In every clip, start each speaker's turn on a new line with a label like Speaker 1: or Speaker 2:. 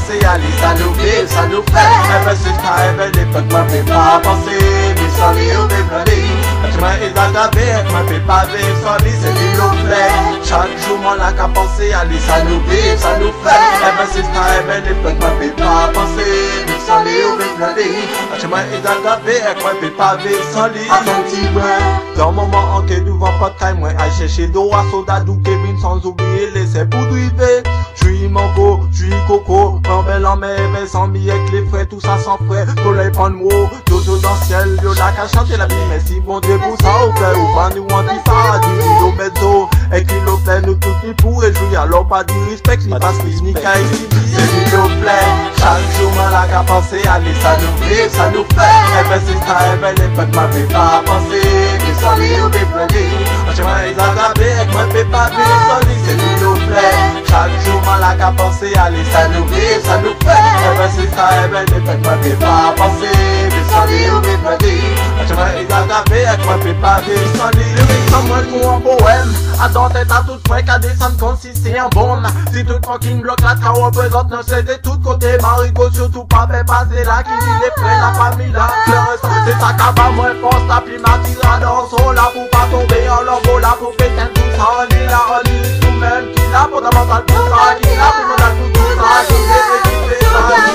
Speaker 1: penser aller, ça nous vit, ça nous fait. Et ben c'est ça, et ben les potes m'en fait pas penser. Mais sans lui, on veut blonder. Chemin est aggravé, m'en fait pas vivre sans lui, c'est lui nous plaît. Chaque jour, m'en a qu'à penser aller, ça nous vit, ça nous fait. Et ben c'est ça, et ben les potes m'en fait pas penser. Mais sans lui, on veut blonder. Chemin est aggravé, m'en fait pas vivre sans lui.
Speaker 2: Mon petit brin.
Speaker 1: Dans le moment en que devant pas de time, moi, à chercher d'eau à soda, d'où Kevin, sans oublier les c'est pour driver. J'suis mango, j'suis coco, en belle en mer, mais sans billet avec les frais, tout ça sans frais. Soleil prend le mot, dodo dans le ciel, yo la qu'à chanter la vie, mais si bon Dieu pour ça, au fait, ou pas nous anti-paradis, au mezzo, et qu'il nous plaît, nous tout qui pourrait jouer, alors pas du respect, ni pas ce ni qu'à ici, c'est qu'il nous plaît. Chaque jour, man, la qu'à penser, allez, ça nous vive, ça nous fait. Eh ben, c'est ça, eh ben, les potes m'a fait pas penser, mais sans lui, on veut blender. Chemin est aggravé, moi, fait pas vivre sans lui, c'est qu'il nous plaît. Chaque jour, man, la qu'à penser, allez, ça nous vive, ça nous fait. Eh ben, c'est ça, eh ben, les potes m'a fait pas penser, mais sans lui, on veut blender. Chemin est aggravé, moi, fait pas vivre sans lui. Lyrics sans moi, pour un poème. À dans tête à toute fois, qu'à descendre comme si c'est un bon. Si tout fucking bloc là, qu'à représente nos c'est de tous côtés. Marigot, surtout pas fait passer là, qui dit les frères, la famille là. C'est ça qu'à va moins force, la primatisera dans son là, pour pas tomber en lambeau là, pour péter tout ça. On est là, on est tout même, qui là, fondamental pour ça, qui là, pour nous pour tout ça, qui fait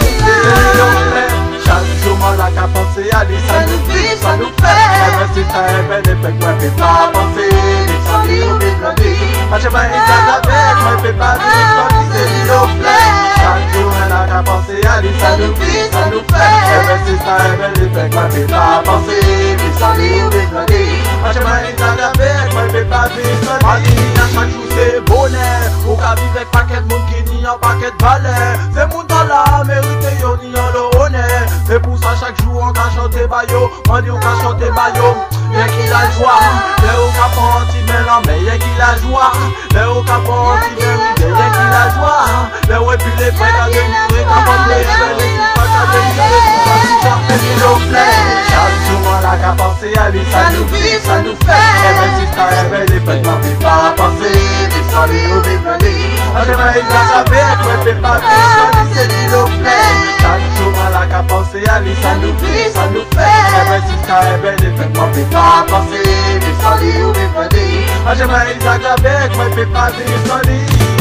Speaker 1: ça, chaque jour, on l'a qu'à penser, allez, ça nous vit, ça nous fait. Eh ben, c'est ça, eh ben, les pecs, moi, fait pas penser, mais sans lui, on veut blonder. Moi, j'ai pas été avec, moi, fait pas vivre, sans lui, c'est lui, on plaît. Chaque jour, on l'a qu'à penser, allez, ça nous vit, ça nous fait. Eh ben, c'est ça, eh ben, les pecs, moi, fait pas penser, mais sans lui, on veut blonder. Moi, j'ai pas été avec, moi, fait pas vivre, sans lui. Chaque jour, c'est bonheur, au cas vivre avec paquet de monde qui n'y a paquet de valeur. C'est mon dans la mérité, y'en y a le honneur. C'est pour ça chaque jour on cache des baillots, on dit on cache des baillots. Y'a qui la joie, mais au cap anti-mélan, mais y'a qui la joie, mais au cap anti-mélan, mais y'a qui la joie. Mais ouais, puis les frères à délivrer, comme on les fait, les petits pas qu'à délivrer, tout ça, tout ça, fait qu'il nous plaît. Chaque jour on a qu'à penser, allez, ça nous vit, ça nous fait. Eh ben si ça réveille, les peines n'en fait pas penser, mais sans lui on veut blender. J'ai pas eu de la savoir, moi fait pas vivre, sans lui c'est lui nous plaît. Chaque jour on a qu'à penser, allez, ça nous vit, ça nous fait. Eh ben si ça réveille, les peines n'en fait pas penser, mais sans lui on veut blender. J'ai pas eu de la savoir, moi fait pas vivre, sans lui.